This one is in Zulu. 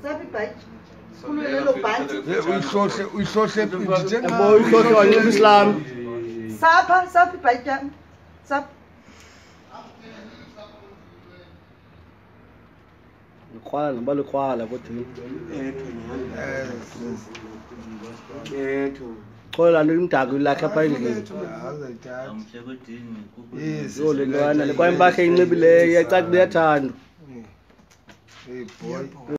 Sabi bhaji. Kulelo bhaji. Uyihlohle Islam. Saphi bhaji yami. Saphi. Likrwala noma likrwala kodwa. Khola limdaka ilakhe apha endlini. Yo lentwana lekwayimpahla enxibileyo iyacaka uyathandwa. Hey boy.